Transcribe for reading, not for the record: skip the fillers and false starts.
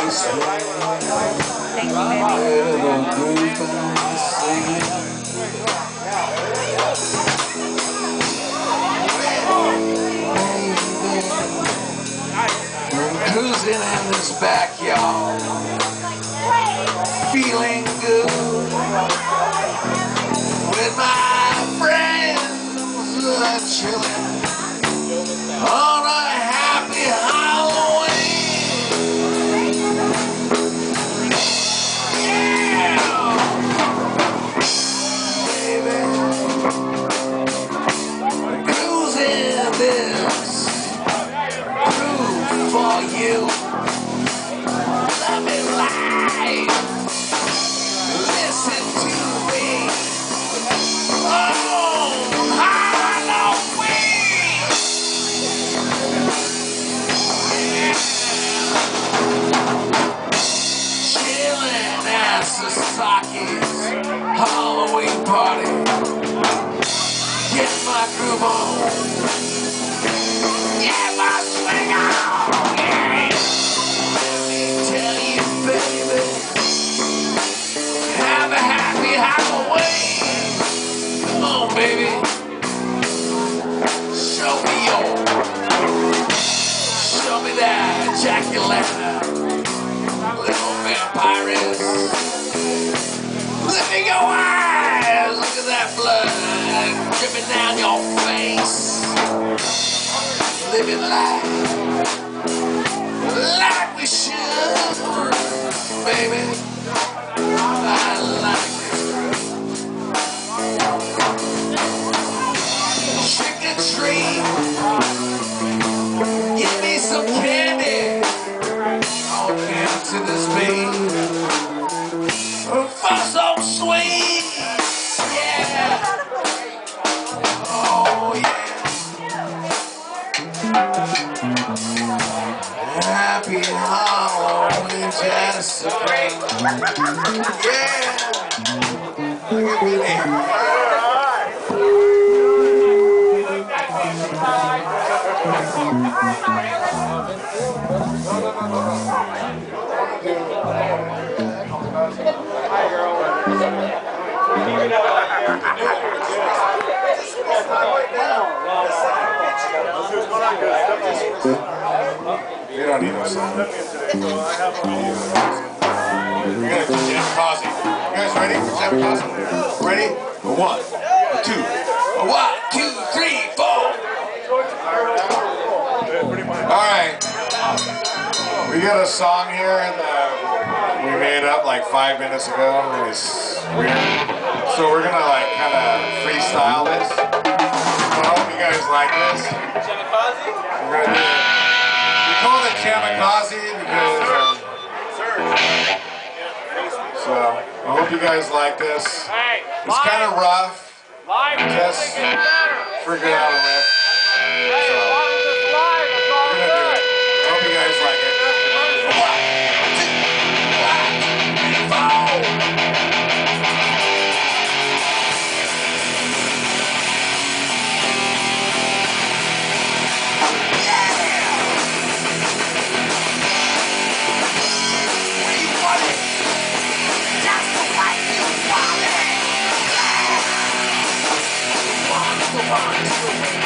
Thank you, cruising in this backyard, feeling good with my friends, chilling on a happy Halloween. Yeah, baby, cruising this groove for you. Love me live, listen to me. Oh, Halloween! Chillin' at Sasaki's Halloween party. Get my groove on. Get my swing on. Yeah. Let me tell you, baby, have a happy Halloween. Come on, baby. Show me that jack-o'-lantern, little vampires. Look at your eyes, look at that blood dripping down your face. Living life like we should, baby. I like it. Trick or treat. Give me some candy. I'll dance to this beat. For some sweet. Yeah. Oh yeah. Happy Halloween, Jessica. Yeah. Look at me there. Hi, girl. You don't need no song. You gotta do Jam Cosy. You guys ready for Jam Cosy? Ready? 1, 2. 1, 2, 3, 4. Alright. We got a song here we made up like 5 minutes ago. It's weird. So we're gonna like kind of freestyle this. I hope you guys like this. We're gonna do it. We call it Kamikaze because so I hope you guys like this. It's kind of rough. Just figure out a riff. So we're gonna do it. I hope you guys like it. One, two,